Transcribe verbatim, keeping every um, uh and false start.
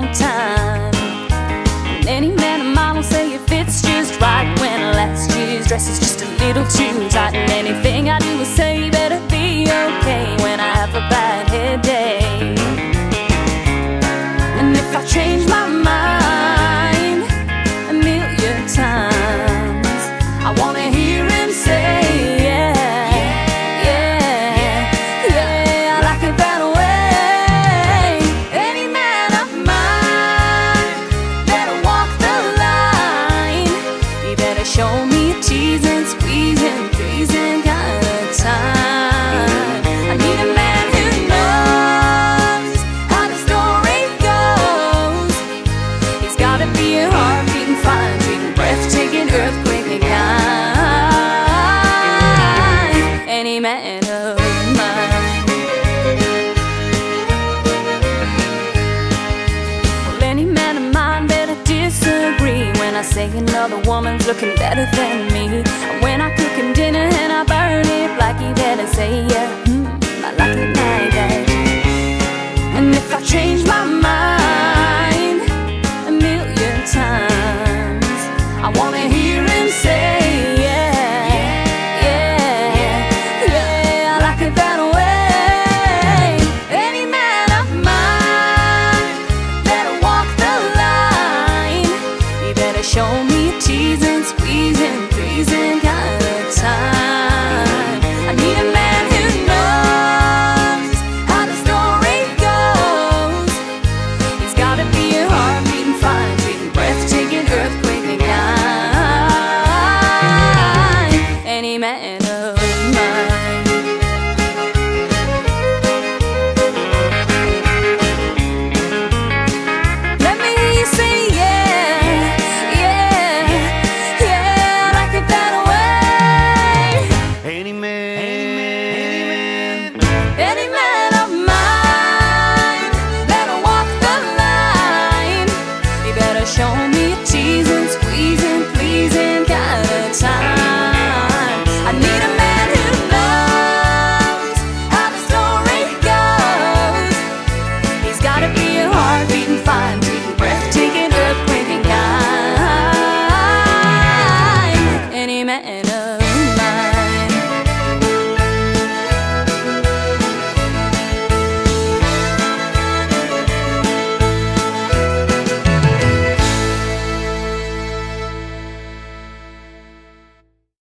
the time. And any man of mine will say if it's just right when last year's dress is just a little too tight. And anything I do or say better be okay when I have a bad hair day. And if I change my mind a million times, I wanna hear him say, yeah, yeah, yeah, I like it that way. Any man of mine better walk the line. He better show me a teasing, squeezing, pleasing kind of time. I need a man who knows how the story goes. He's gotta be a heart-beating, fire-beating, breathtaking, earthquaking kind. Any man of mine. Well, any man of mine better disagree when I say another woman's looking better than me. And when I cook him dinner and I burn it black, he better say, yeah, hmm, I like it like that. And if I change my mind a million times, I wanna hear him say, yeah, yeah, yeah, I like it that way. Any man of mine better walk the line. He better show me a teasing, squeezing, pleasing kind of time. I need a man who knows how the story goes. He's gotta be a heart-beating, fire-beating, breathtaking, earthquaking kind. Any man of mine.